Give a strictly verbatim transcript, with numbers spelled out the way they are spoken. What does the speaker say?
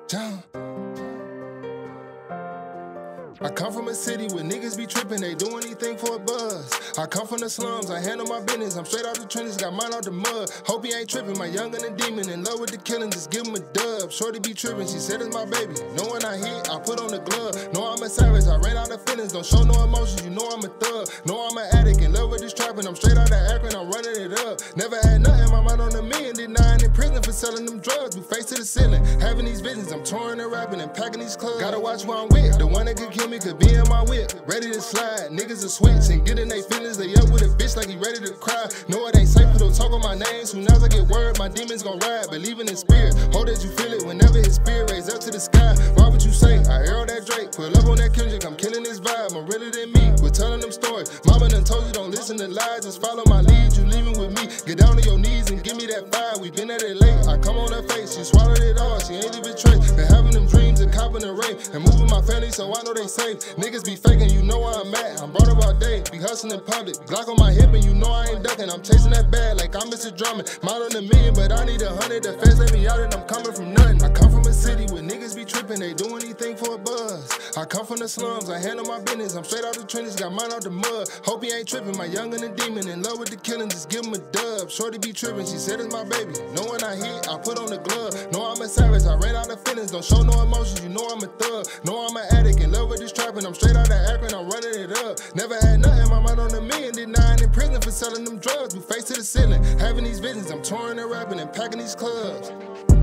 John. I come from a city where niggas be trippin', they do anything for a buzz. I come from the slums, I handle my business, I'm straight out the trenches, got mine out the mud. Hope he ain't trippin', my youngin' and demon, in love with the killing, just give him a dub. Shorty be trippin', she said it's my baby. Know when I hit, I put on the glove. Know I'm a savage, I ran out of feelings, don't show no emotions, you know I'm a thug. Know I'm an addict, in love with this trappin', I'm straight out of Akron, I'm running it up. Never had nothing, my mind on a million, did nine in prison for selling them drugs. We face to the ceiling, having these visions, I'm touring and rapping and packing these clubs. Gotta watch who I'm with, the one that could kill me could be in my whip. Ready to slide, niggas are switch and get in they feelings. They up with a bitch like he ready to cry. Know it ain't safe, but don't talk on my name. Soon as I get word, my demons gon' ride. Believing in spirit, hold that you feel it whenever his spirit raise up to the sky. Why would you say, I arrow that Drake, pull up on that Kendrick, I'm killing this vibe. I'm realer than me, we're telling them stories. Mama done told you don't listen to lies, just follow my lead, you leaving with me. Get down on your knees and give me that vibe. We been at it late, I come on her face, she swallowed it all, she ain't even trace. Been having them dreams and copping the rape, and moving my family so I know they safe. Niggas be faking, you know where I'm at, I'm brought up all day, be hustling in public. Glock on my hip and you know I ain't ducking, I'm chasing that bag like I'm Mister Drummond. Mine on a million, but I need a hundred, the feds let me out and I'm coming from nothing. I come from a city where niggas be tripping, they do anything for a buzz. I come from the slums, I handle my business, I'm straight out the trenches, got mine out the mud. Hope he ain't tripping, my youngin' and demon, in love with the killing, just give him a dub. Shorty be tripping, she said it's my baby. Know when I hit, I put on the glove. Know I'm a savage, I ran out of feelings, don't show no emotions, you know I'm a thug. Know I'm an addict, in love with this trapping, I'm straight out of Akron, I'm running it up. Never had nothing, my mind on a million, did nine in prison for selling them drugs. We face to the ceiling, having these visions, I'm touring and rapping and packing these clubs.